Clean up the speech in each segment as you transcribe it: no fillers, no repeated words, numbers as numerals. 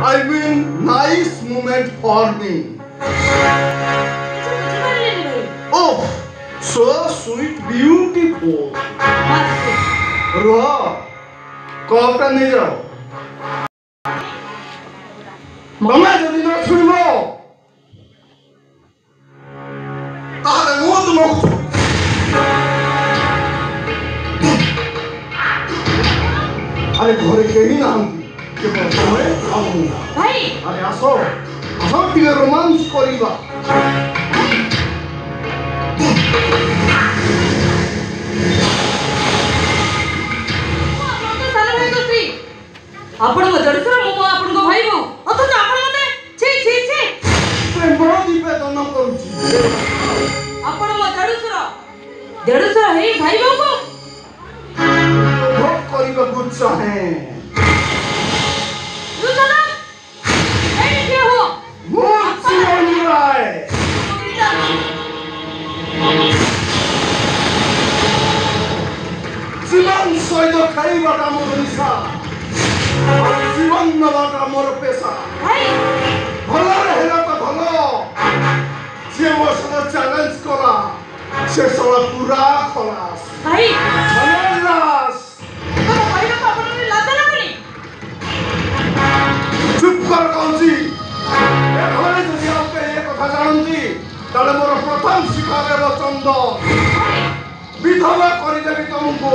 I mean nice moment for me. Oh, so sweet, beautiful. रुह कपटा नहीं जाओ तुम्हें जल्दी ना छुड़ो तारे वो तुमको अरे घरे कहीं ना हम के तुम्हें आऊँगा भाई अरे आसो आसो टीके रोमांस करीबा आपण मजडसर मो आपण को भाई बो अथच आपण मते छी छी छी प्रेम बड़ दीपे दन करूची आपण मजडसर जडसर हे भाई बो को भोग करिबा गुच्छ है रुसना ए के हो मुझसे अनुराय जीवन सहित खाइबा काम गरिसा जीवन नबाटा मोर पेशा भाई भलो हेला तो भलो जे मोर संग चैलेंज करा से साला पूरा खलास भाई खलास तो भाई तो आपण ने लाजा लागली चुप कर कौनसी ए घरे जदि आपके ये कथा जानती ताले मोर प्रथम शिखारे चंद विधवा करि देबी तुमको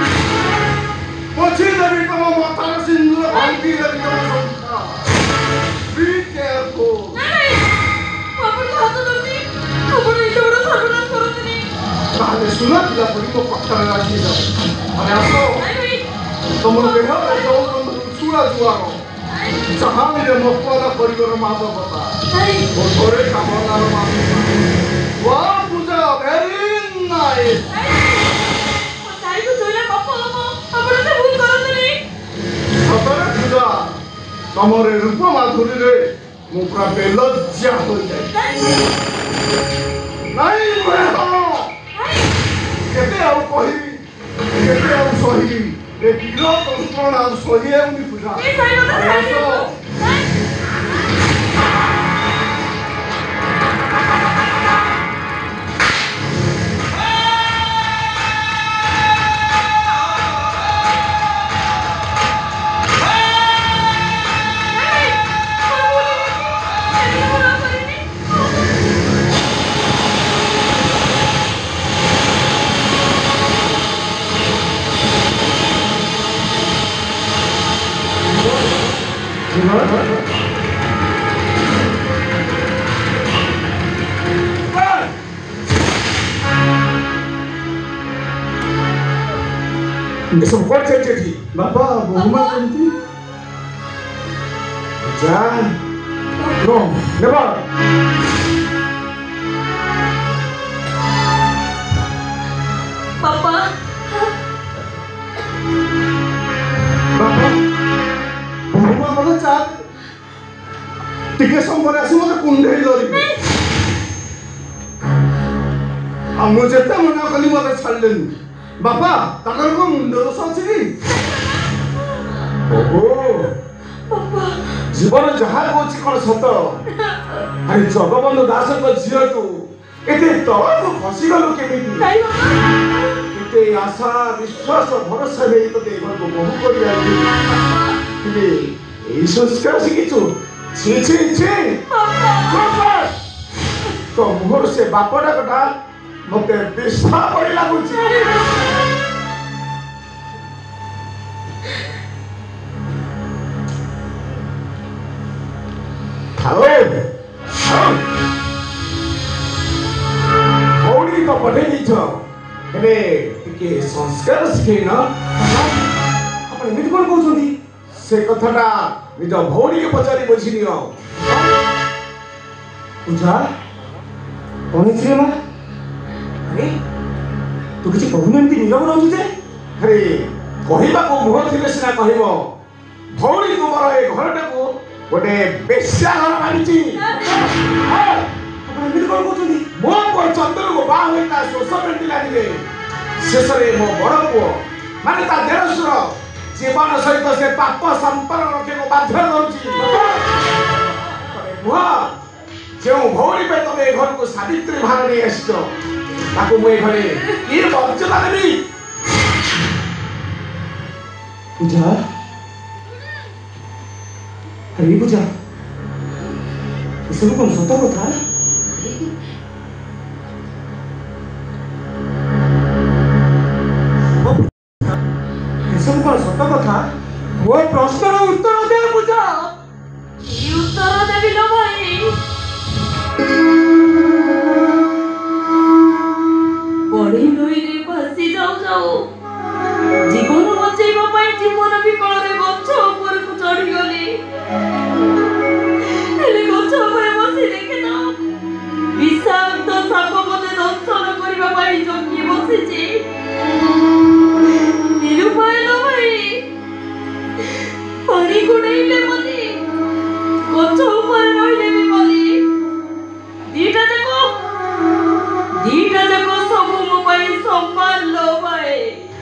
पछी देबी तुम माथार सिंदूर भांगी देबी तुम संख्या बी केयरफुल नहीं आपण को हाथ धरती आपण इते बड़ सर्वनाश करतनी ताले सुना दिला पड़ी मो पक्का राखी जा अरे आसो नहीं तुम देह जो तुम सुरा जुआरो जहां रे मफवाला परिवार माधव बता नहीं ओ थोड़े कामनार माधव वाह पूजा वेरी नाइस साई को जोइला बाप लोग आपण से भूल करतनी सतरे पूजा तमरे रूप माधुरी रे मु पूरा बेलज्जा हो जाय नहीं रे हो केते आउ कहिबी केते आउ सही ए किलो तंत्रण आउ सही एउनी पूजा ए साई मत साई सब कौन चलते थी बाबा बहुमा करती जान नो नेवर पापा बाबा बहुमा मत चाल टिके संपरे आसी मत कुंडेई धरी आ मुझे तो मना कली मत छाड़लेनी बापा ताकर को मुंडो दोष अछि ओहो पापा जीवन जहा कोछि कोन सत अरे जगबंधु दास को झियो तू एते तळ को खसी गलो केमिति नहीं बाबा एते आशा विश्वास भरोसा नै तो देवर को बहु करि आइ ए संस्कार सिकिछु छी छी छी पापा तो मोर से बापडा कटा मते बेसा पड़ी लागुछि हाओ ओडी तो पढे दिछ हेले टिके संस्कार सिखे न आपण मित कोन कहउछंती से कथाटा निज भौणी के पचारी बुझी नियो पूजा कोन छी मा अरे तू किसी कहून एमती नीरव रहू जे अरे कहबा को मुह थिले सिना कहबो भौणी तुमर ए घरटा को गोटे बेश्या घर मानिची आपण मित कोन कहउछंती मो को चंद्र को बा होइता सोसाइटी लागिले शेषरे मो बड़ पुओ माने ता देरसुर जीवन सहित से पाप संपर्क रखे को बाध्य करूची जो भौरी पे तुम घर को सावित्री भाग नहीं आसो ताको मुझे घरे ये मर्यादा देवी पूजा अरे पूजा ये सब कौन सत कथा सब कौन सत कथा वो प्रश्न उत्तर दे पूजा ये उत्तर देवी लो भाई बड़ी नई रे भासी जाऊ जाऊ जीवन बचाइबा पई जीवन विकल रे गछ ऊपर को चढ़ी गली हेले गछ ऊपर बसी देखे ना विषाक्त साप मते दंशन करबा पई जगी बसिछि निरुपाय लो भाई पानी गुड़ाइले मते गछ ऊपर रहिले भी मली दीटा जाको सब मो पई सम्मान लो भाई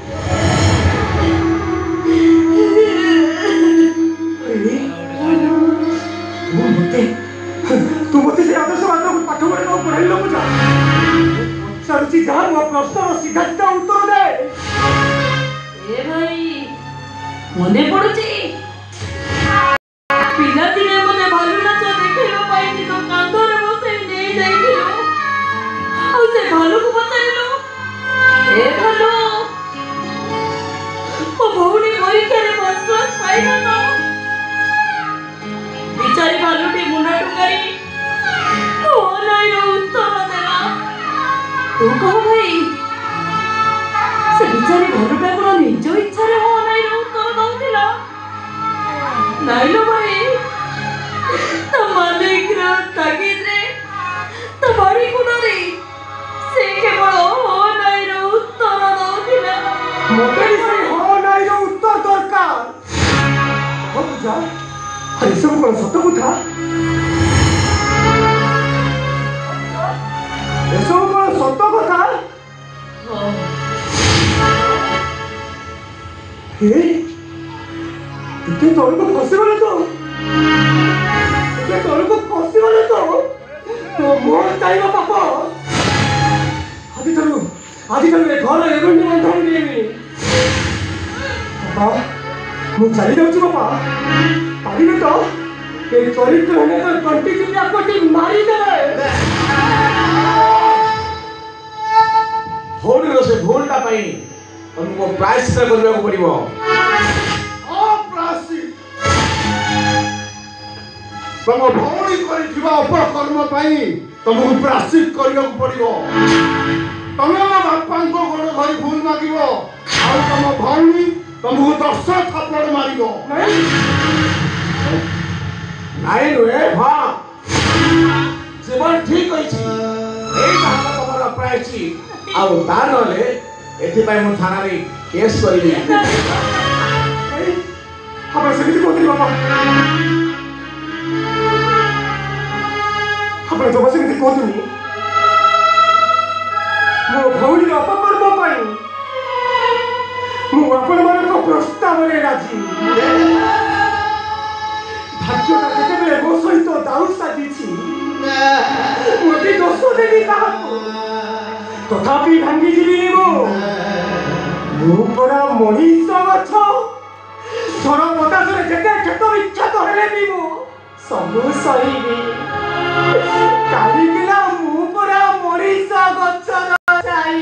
तू मते से आदर्श वाला को पाठ पढ़े को पढ़ाई लो पूजा सरुचि जा वो प्रश्न सीधा सीधा उत्तर दे ए भाई मने पड़ुची पिला दिने मने भालू नाच देखिलो पाई तो कांधरे बसे नै जाइथिलो आ से भालू को पचारिलो ए भालू ओ भौनी परीक्षा रे बसवास पाइना न बिचारी भालूटी मुंडा टुकाई ओ नाइ रो उत्तर देला तू कह भाई से बिचारी भालूटा को निज इच्छा रे हो नाइ रो उत्तर दउतिला नाइ लो भाई ता मालिक रा तागिद रे ता बाड़ी गुडरी से केवल हो नाइ रो उत्तर दउतिला मते से हो नाइ रो उत्तर दरकार हो पूजा अरे सब कौन सत कथा ये सब कौन सत कथा हे इतने तौर को फंसे वाले तो इतने तौर को फंसे वाले तो मोर चाहिए पापा आदि चलो ये घर ये रूम में अंदर नहीं पापा मुझे चली जाऊँ पापा पानी में तो ये चरित्र होने तो कंटी चिल्ली आपको टीम मारी दे होने से भूलता पाई तुमको प्रायश्चित करने को पड़िबो तुम भौणी कर अपकर्म तुमको प्रायश्चित करने को पड़ो तुम मो बापा गोड़ धरी भूल माग तुम भौणी तुमको 10 थप्पड़ मार नाई नुहे हाँ जीवन ठीक तुम प्रायश्चित आउ ता नले एथिपाई मु थाना रे केस करिबी हम सेमिति कोति बाबा हम तो सेमिति कोतुनी मो भौणी अपकर्म पाई मु आपण मानक प्रस्ताव रे राजी भाग्यटा केतेबेले मो सहित दाऊ साजिछि मोटी दोष देबी काहाको तथापि भांगी जीवी मु परा मनीष गछ सर पतासरे जेते खेत विख्यात हेले भी मु सब सहीबी काली किला मु परा मनीष गछ चाहि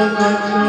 Thank you.